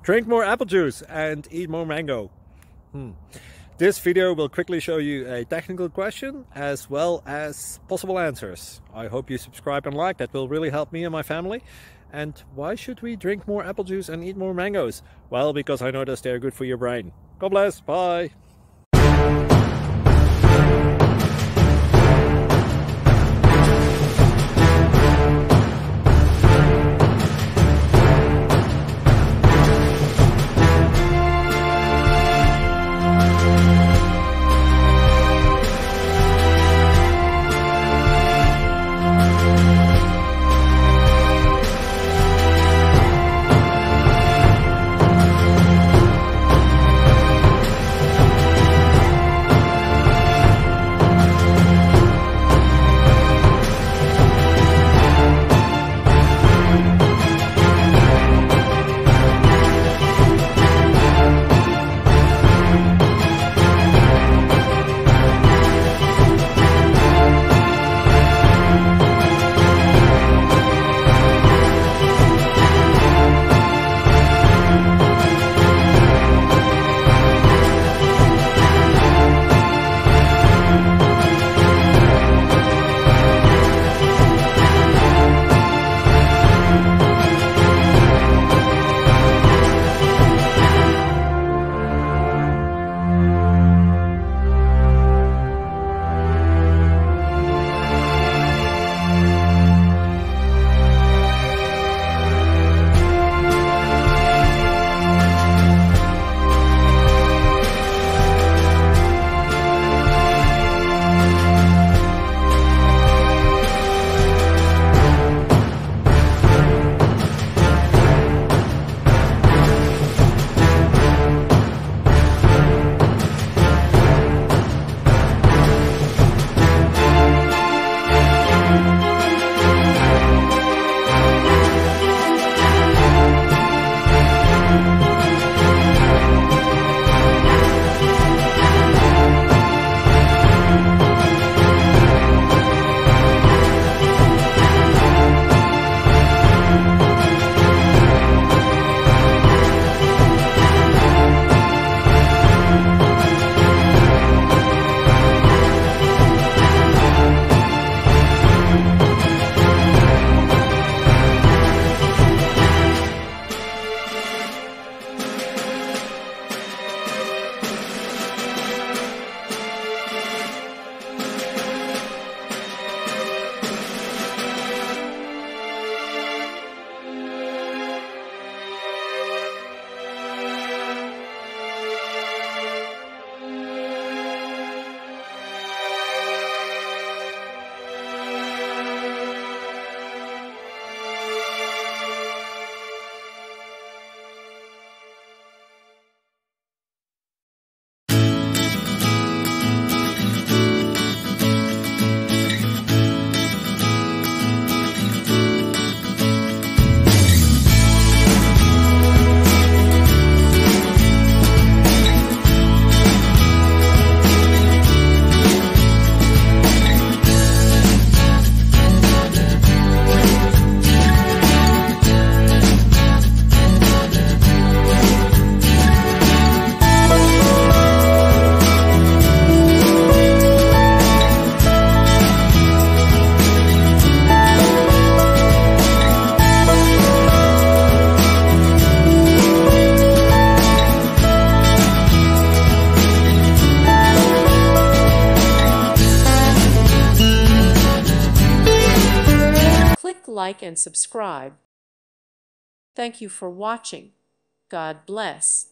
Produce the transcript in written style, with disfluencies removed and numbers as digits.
Drink more apple juice and eat more mango. This video will quickly show you a technical question as well as possible answers. I hope you subscribe and like, that will really help me and my family. And why should we drink more apple juice and eat more mangoes? Well, because I noticed they're good for your brain. God bless, bye! Like and subscribe. Thank you for watching. God bless.